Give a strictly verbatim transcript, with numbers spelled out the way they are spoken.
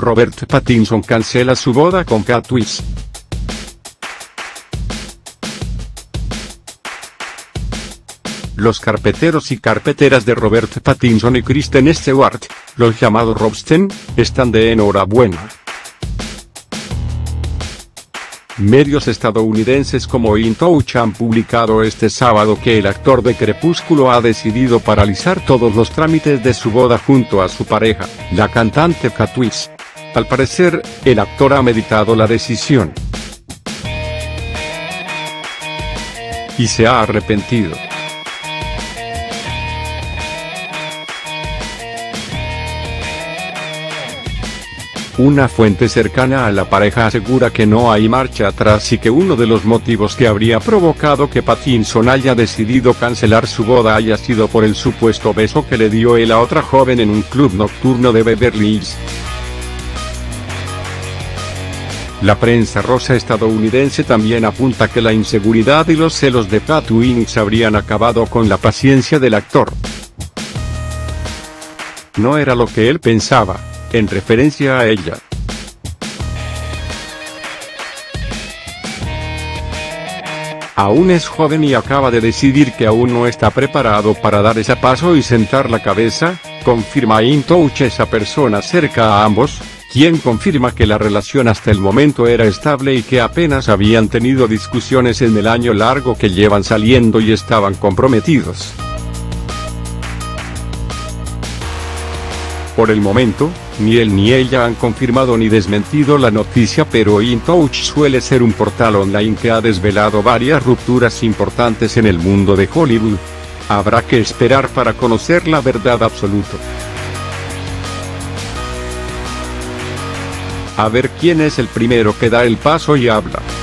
Robert Pattinson cancela su boda con Katniss. Los carpeteros y carpeteras de Robert Pattinson y Kristen Stewart, los llamados Robsten, están de enhorabuena. Medios estadounidenses como InTouch han publicado este sábado que el actor de Crepúsculo ha decidido paralizar todos los trámites de su boda junto a su pareja, la cantante Katniss. Al parecer, el actor ha meditado la decisión y se ha arrepentido. Una fuente cercana a la pareja asegura que no hay marcha atrás y que uno de los motivos que habría provocado que Pattinson haya decidido cancelar su boda haya sido por el supuesto beso que le dio él a otra joven en un club nocturno de Beverly Hills. La prensa rosa estadounidense también apunta que la inseguridad y los celos de Katniss habrían acabado con la paciencia del actor. No era lo que él pensaba, en referencia a ella. Aún es joven y acaba de decidir que aún no está preparado para dar ese paso y sentar la cabeza, confirma InTouch esa persona cerca a ambos, quien confirma que la relación hasta el momento era estable y que apenas habían tenido discusiones en el año largo que llevan saliendo y estaban comprometidos. Por el momento, ni él ni ella han confirmado ni desmentido la noticia, pero InTouch suele ser un portal online que ha desvelado varias rupturas importantes en el mundo de Hollywood. Habrá que esperar para conocer la verdad absoluta. A ver quién es el primero que da el paso y habla.